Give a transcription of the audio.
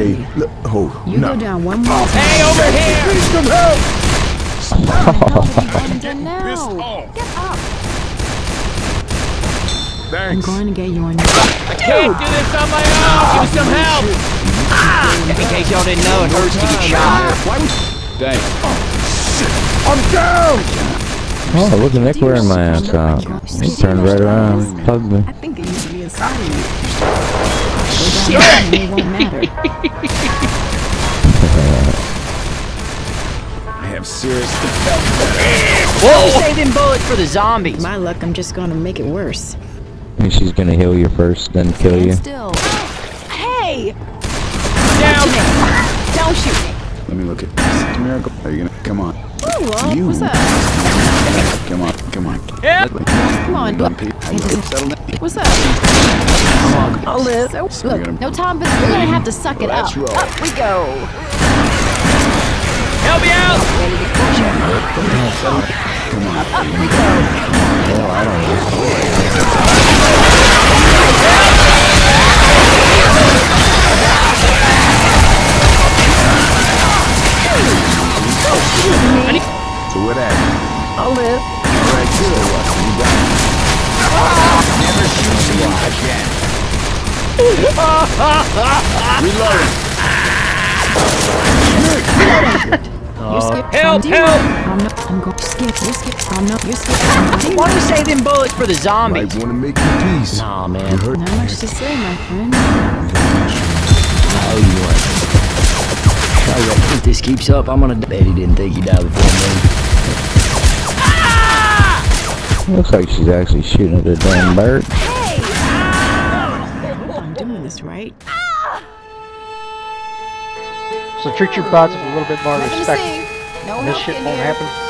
Hey, look, oh, You no. go down one more time. Hey, over here! Please come help! Now. Get up. I'm Thanks. going to get you on your... I can't do this on my own! Give me some help! In case y'all didn't know, it hurts to get shot. Thanks. I'm down! Oh, look at Nick wearing my ass out. He turned right around and hugged me. I think it used to be inside of you. Go down and it won't matter. I have serious... Whoa! Save them bullets for the zombies. My luck, I'm just going to make it worse. And she's gonna heal you first, then kill you. Still. Hey! Down! Don't shoot me. Let me look at this. Miracle. Are you gonna... Come on. Ooh, You. what's up? Come on, come on. Yeah. Come on. Settle down. What's up? I'll live. So, look, no time, but you're gonna have to suck it up. Let's roll. Up we go. Help me out! Come on. Up we go. Oh, I don't know. So what happened? I'll live. All right, good. You got it. Never shoot you again. Reloading. You skip. Help! I'm Help! I'm going to skip. You skip. You skip. Why don't we save them bullets for the Might zombies? want to make your peace. Nah, man. You hurt. Not much to say, my friend. Oh, you are. If this keeps up, I'm gonna... Betty didn't think he died before me. Looks like she's actually shooting at the damn bird. Hey! I'm doing this right. So treat your bots with a little bit more Nothing to respect. see. No And this help shit in won't here. happen.